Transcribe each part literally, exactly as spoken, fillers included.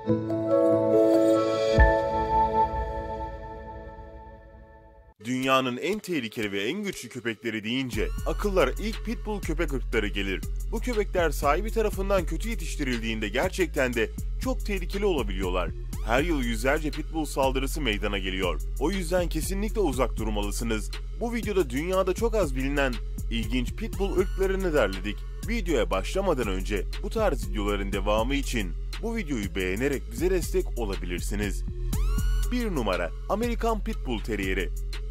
Dünyanın en tehlikeli ve en güçlü köpekleri deyince akıllara ilk pitbull köpek ırkları gelir. Bu köpekler sahibi tarafından kötü yetiştirildiğinde gerçekten de çok tehlikeli olabiliyorlar. Her yıl yüzlerce pitbull saldırısı meydana geliyor. O yüzden kesinlikle uzak durmalısınız. Bu videoda dünyada çok az bilinen ilginç pitbull ırklarını derledik. Videoya başlamadan önce bu tarz videoların devamı için bu videoyu beğenerek bize destek olabilirsiniz. bir numara Amerikan Pitbull Terrieri.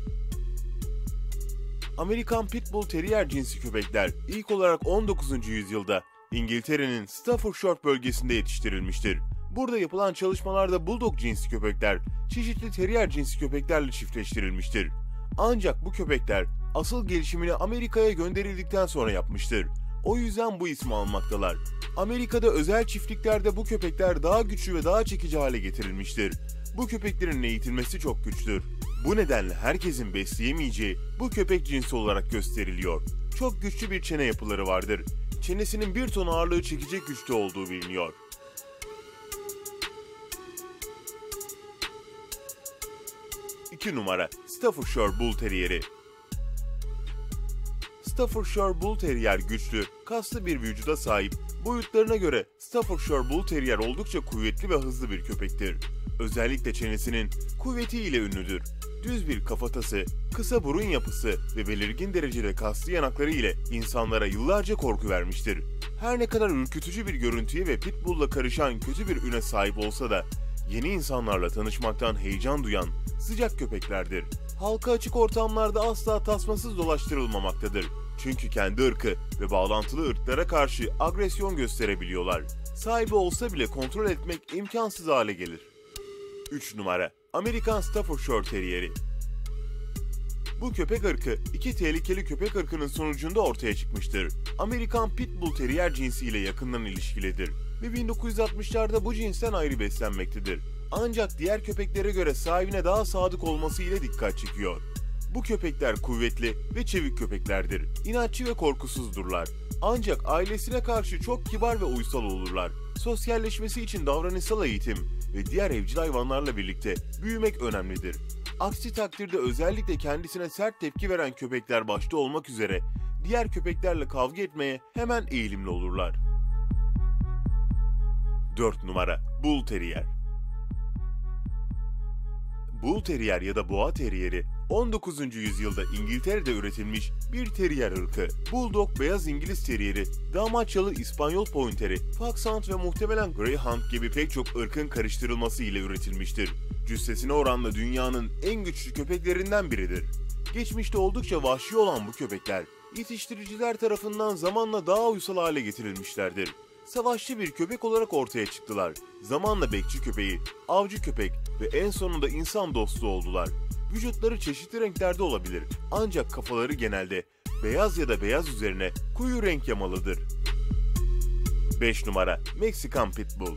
Amerikan Pitbull Terrier cinsi köpekler ilk olarak on dokuzuncu yüzyılda İngiltere'nin Staffordshire bölgesinde yetiştirilmiştir. Burada yapılan çalışmalarda Bulldog cinsi köpekler çeşitli Terrier cinsi köpeklerle çiftleştirilmiştir. Ancak bu köpekler asıl gelişimini Amerika'ya gönderildikten sonra yapmıştır. O yüzden bu ismi almaktalar. Amerika'da özel çiftliklerde bu köpekler daha güçlü ve daha çekici hale getirilmiştir. Bu köpeklerin eğitilmesi çok güçtür. Bu nedenle herkesin besleyemeyeceği bu köpek cinsi olarak gösteriliyor. Çok güçlü bir çene yapıları vardır. Çenesinin bir ton ağırlığı çekecek güçte olduğu biliniyor. iki numara Staffordshire Bull Terrieri. Staffordshire Bull Terrier güçlü, kaslı bir vücuda sahip. Boyutlarına göre Staffordshire Bull Terrier oldukça kuvvetli ve hızlı bir köpektir. Özellikle çenesinin kuvvetiyle ünlüdür. Düz bir kafatası, kısa burun yapısı ve belirgin derecede kaslı yanakları ile insanlara yıllarca korku vermiştir. Her ne kadar ürkütücü bir görüntüye ve pitbull'la karışan kötü bir üne sahip olsa da yeni insanlarla tanışmaktan heyecan duyan sıcak köpeklerdir. Halka açık ortamlarda asla tasmasız dolaştırılmamaktadır. Çünkü kendi ırkı ve bağlantılı ırklara karşı agresyon gösterebiliyorlar. Sahibi olsa bile kontrol etmek imkansız hale gelir. üç numara Amerikan Staffordshire Terrieri. Bu köpek ırkı iki tehlikeli köpek ırkının sonucunda ortaya çıkmıştır. Amerikan Pitbull Terrier cinsiyle yakından ilişkilidir ve bin dokuz yüz altmışlarda bu cinsten ayrı beslenmektedir. Ancak diğer köpeklere göre sahibine daha sadık olması ile dikkat çekiyor. Bu köpekler kuvvetli ve çevik köpeklerdir. İnatçı ve korkusuzdurlar. Ancak ailesine karşı çok kibar ve uysal olurlar. Sosyalleşmesi için davranışsal eğitim ve diğer evcil hayvanlarla birlikte büyümek önemlidir. Aksi takdirde özellikle kendisine sert tepki veren köpekler başta olmak üzere diğer köpeklerle kavga etmeye hemen eğilimli olurlar. dört numara Bull Terrier. Bull Terrier ya da Boğa Terrieri on dokuzuncu yüzyılda İngiltere'de üretilmiş bir terrier ırkı. Bulldog, beyaz İngiliz terrieri, Dalmaçyalı İspanyol pointeri, Foxhound ve muhtemelen Greyhound gibi pek çok ırkın karıştırılması ile üretilmiştir. Cüssesine oranla dünyanın en güçlü köpeklerinden biridir. Geçmişte oldukça vahşi olan bu köpekler, yetiştiriciler tarafından zamanla daha uysal hale getirilmişlerdir. Savaşçı bir köpek olarak ortaya çıktılar. Zamanla bekçi köpeği, avcı köpek ve en sonunda insan dostu oldular. Vücutları çeşitli renklerde olabilir ancak kafaları genelde beyaz ya da beyaz üzerine koyu renk yamalıdır. beş numara Meksikan Pitbull.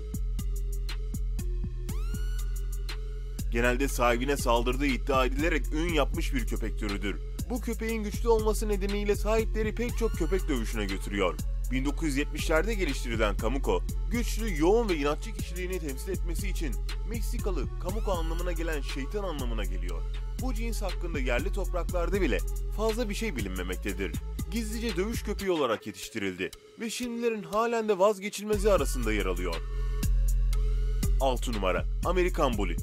Genelde sahibine saldırdığı iddia edilerek ün yapmış bir köpek türüdür. Bu köpeğin güçlü olması nedeniyle sahipleri pek çok köpek dövüşüne götürüyor. bin dokuz yüz yetmişlerde geliştirilen Camuco, güçlü, yoğun ve inatçı kişiliğini temsil etmesi için Meksikalı Camuco anlamına gelen şeytan anlamına geliyor. Bu cins hakkında yerli topraklarda bile fazla bir şey bilinmemektedir. Gizlice dövüş köpeği olarak yetiştirildi ve şimdilerin halen de vazgeçilmezi arasında yer alıyor. altı numara Amerikan Bully.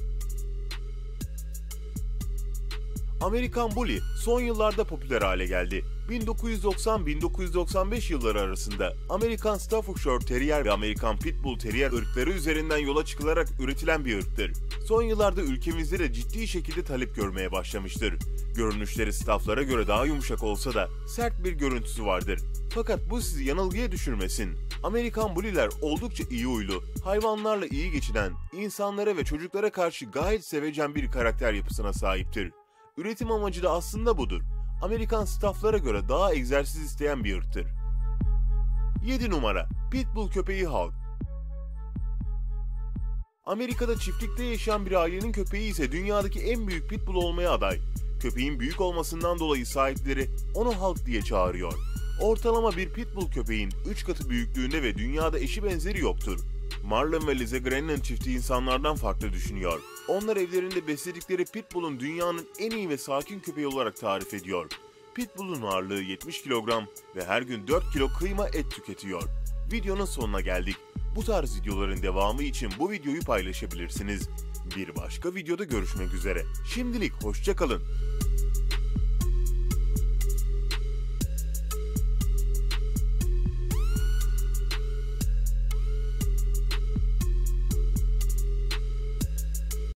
Amerikan Bully son yıllarda popüler hale geldi. bin dokuz yüz doksan - bin dokuz yüz doksan beş yılları arasında Amerikan Staffordshire Terrier ve Amerikan Pitbull Terrier ırkları üzerinden yola çıkılarak üretilen bir ırktır. Son yıllarda ülkemizde de ciddi şekilde talep görmeye başlamıştır. Görünüşleri stafflara göre daha yumuşak olsa da sert bir görüntüsü vardır. Fakat bu sizi yanılgıya düşürmesin. Amerikan Bully'ler oldukça iyi huylu, hayvanlarla iyi geçinen, insanlara ve çocuklara karşı gayet sevecen bir karakter yapısına sahiptir. Üretim amacı da aslında budur. Amerikan stafflara göre daha egzersiz isteyen bir ırktır. yedi numara Pitbull köpeği Hug. Amerika'da çiftlikte yaşayan bir ailenin köpeği ise dünyadaki en büyük pitbull olmaya aday. Köpeğin büyük olmasından dolayı sahipleri onu Hug diye çağırıyor. Ortalama bir pitbull köpeğin üç katı büyüklüğünde ve dünyada eşi benzeri yoktur. Marlon ve Lisa Grennan çifti insanlardan farklı düşünüyor. Onlar evlerinde besledikleri Pitbull'un dünyanın en iyi ve sakin köpeği olarak tarif ediyor. Pitbull'un ağırlığı yetmiş kilogram ve her gün dört kilo kıyma et tüketiyor. Videonun sonuna geldik. Bu tarz videoların devamı için bu videoyu paylaşabilirsiniz. Bir başka videoda görüşmek üzere. Şimdilik hoşça kalın.